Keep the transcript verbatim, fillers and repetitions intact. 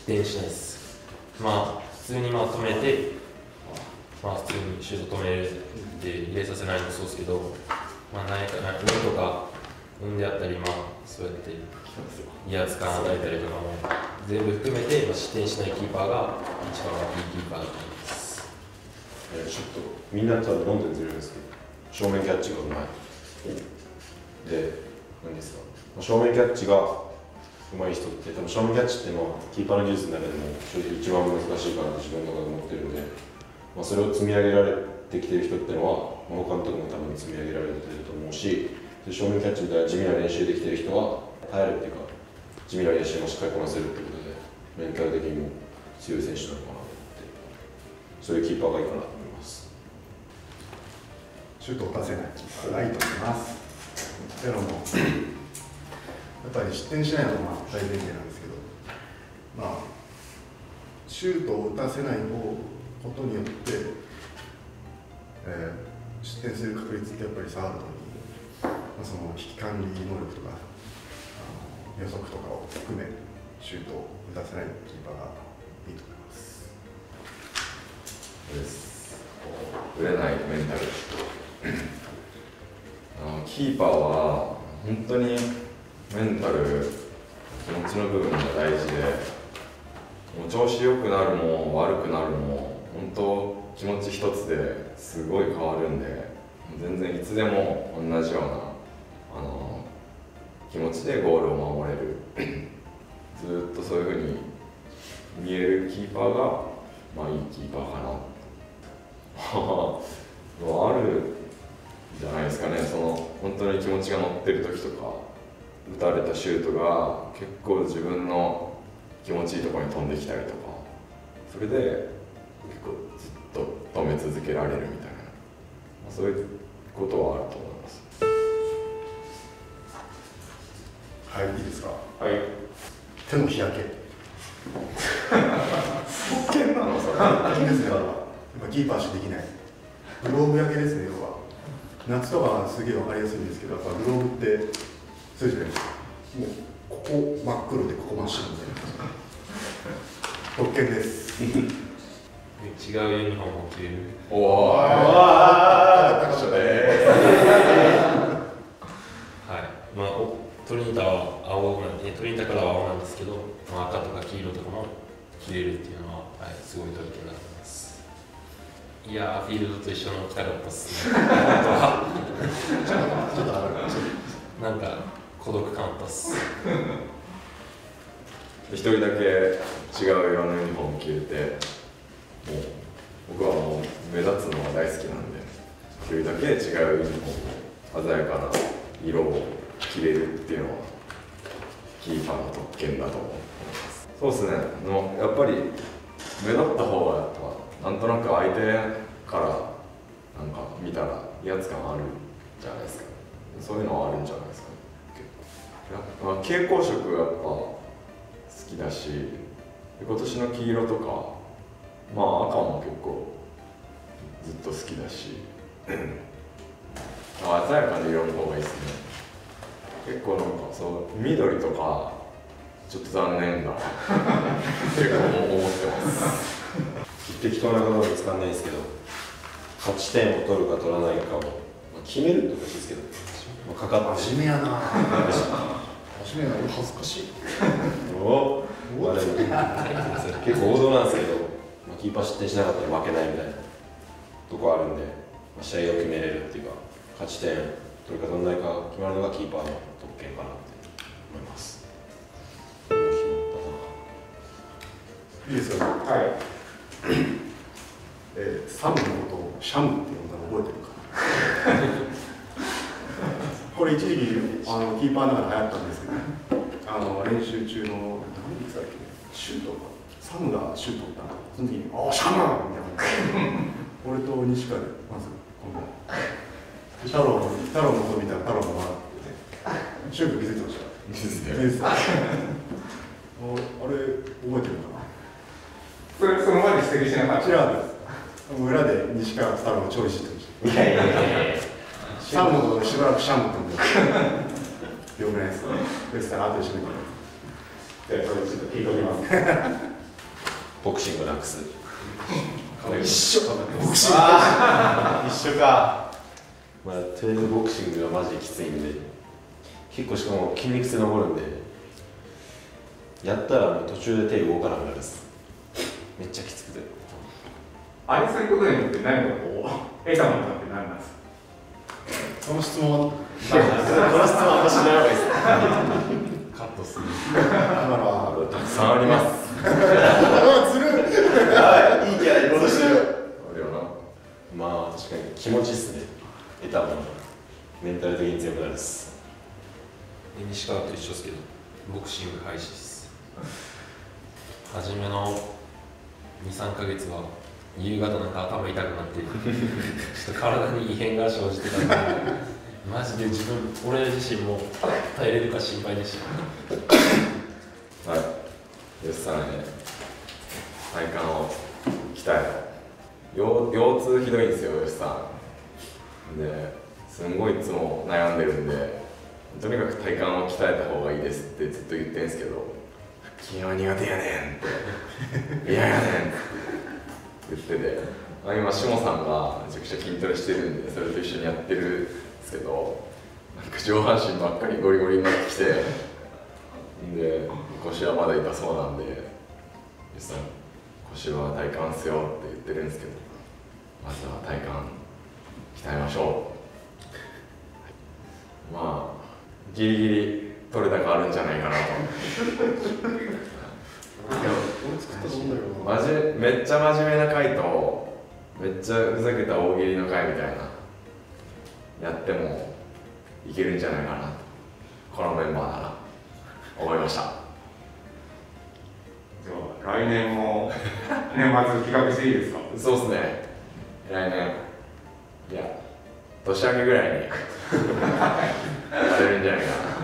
点しないです。まあ普通にまあ止めて、まあ普通にシュート止めるって入れさせないのもそうですけど、まあ何か何とか踏んであったり、まあそうやって威圧感与えたりとかも全部含めて、まあ、失点しないキーパーが一番いいキーパーだと思います。 えー、ちょっとみんなとはどんどんずれるんですけど、正面キャッチがうまい。で、何ですか、正面キャッチが上手い人って、多分正面キャッチっていうのはキーパーの技術の中でも正直一番難しいかなと自分の中で思ってるので、まあ、それを積み上げられてきてる人っていうのは、まあ、他のところも多分積み上げられてると思うし、正面キャッチみたいな地味な練習できてる人は耐えるっていうか、地味な練習もしっかりこなせるってことで、メンタル的にも強い選手なのかなと思って、そういうキーパーがいいかなと思います。 シュートを打たせないキーパーがいいと思います。ゼロもやっぱり失点しないのがまあ大前提なんですけど、まあ、シュートを打たせないことによって、えー、失点する確率ってやっぱり下がるのに、まあ、その危機管理能力とかあの予測とかを含めシュートを打たせないキーパーがいいと思います。 です。ぶれないメンタルあのキーパーは本当にメンタル、気持ちの部分が大事で、もう調子良くなるも悪くなるも本当気持ち一つですごい変わるんで、全然いつでも同じようなあの気持ちでゴールを守れるずっとそういうふうに見えるキーパーが、まあ、いいキーパーかなあるじゃないですかね。その本当に気持ちが乗ってる時とか打たれたシュートが結構自分の気持ちいいところに飛んできたりとか、それで結構ずっと止め続けられるみたいな、そういうことはあると思います。 はい、いいですか。 はい。 手の日焼け。 危険なのそれ。 危険ですね。やっぱキーパーしできない。グローブ焼けですね。要は夏とかはすげえわかりやすいんですけど、やっぱグローブってそうじゃないですか。もうここ真っ黒でここ真っ白みたいな。特権です。 違うユニフォームを着れる。 おお。はい。 まあトリニタは青なんで、トリニタからは青なんですけど、まあ、赤とか黄色とかも着れるっていうのは、はい、すごい特権だと思います。いやー、フィールドと一緒の着たかったっすね。本当は。 ちょっとちょっと上がる。 なんか孤独感あったっす。 一人だけ違う色のユニフォーム着れて、もう僕はもう目立つのが大好きなんで、一人だけ違うユニフォーム、鮮やかな色を着れるっていうのはキーパーの特権だと思います。そうですね。のやっぱり目立った方がやっぱなんとなく相手からなんか見たら威圧感あるじゃないですか。そういうのはあるんじゃないですか。結構。蛍光色がやっぱ好きだし、今年の黄色とか、まあ赤も結構ずっと好きだし、あ鮮やかな色の方がいいですね。結構なんかそう緑とかちょっと残念だ結構思ってます。 適当なことは見つかんないですけど、勝ち点を取るか取らないかを決めるってことですけど、まあ、かかって真面目やな。真面目な。恥ずかしい。 おまあ、でも結構王道なんですけど、まあ、キーパー失点しなかったら負けないみたいなとこあるんで、まあ、試合を決めれるっていうか、勝ち点取るか取らないか決まるのがキーパーの特権かなって思います。 いいですか。はい。えー、サムのことをシャムって呼んだの覚えてるかこれ一時期あのキーパーの中で流行ったんですけど、あの練習中の何でしたっけ、シュートサムがシュート打ったの、その時に「ああシャム!」みたいな俺と西川でまずこの太郎の太郎のこと見たら太郎が笑ってて、シュート気づいてました。気づいてた。あれ覚えてるかな。 それその前に指摘しなかった。 違うんです。裏で西川太郎が超いじってました。 いやいやいやいや。 シャムのことしばらくシャムって呼んでよくないですか。ですから後で締めてください。 じゃあそれちょっと聞いておきます。 ボクシングなくす。 一緒ボクシング一緒か。まあとりあえずボクシングがマジできついんで、結構しかも筋肉痛残るんで、やったらもう途中で手動かなくなるです。めっちゃきつくて。 あれすることによって何かこう得たものだって何なんですか？ その質問はこの質問は私のやばいです。 カットする。 だからたくさんあります。 あずるいいいキャラ戻してる。 あるよな。 まあ確かに気持ちいいっすね。得たものメンタル的に強くなるっす。 西川と一緒ですけど、ボクシング廃止です。初めのに、さんかげつは夕方なんか頭痛くなってちょっと体に異変が生じてたんでマジで自分、俺自身も耐えれるか心配でした。 はい。よしさんね、体幹を鍛えた。腰腰痛ひどいんですよ、よしさん。で、すんごいいつも悩んでるんで、とにかく体幹を鍛えた方がいいですってずっと言ってるんですけど、筋は苦手やねんって、嫌やねんって言ってて、あ今、しもさんがめちゃくちゃ筋トレしてるんで、それと一緒にやってるんですけど、なんか上半身ばっかりゴリゴリになってきて、で、腰はまだ痛そうなんで、実際腰は体幹っすよって言ってるんですけど、まずは体幹鍛えましょう。まあ、ギリギリ取れ高あるんじゃないかなと。 俺作ったと思うんだけどな。 真面目めっちゃ真面目な回と、めっちゃふざけた大喜利の回みたいな、やってもいけるんじゃないかなと、このメンバーなら思いました。 じゃあ来年も年末企画していいですか？ そうですね、来年、いや、年明けぐらいにやれるんじゃないかな。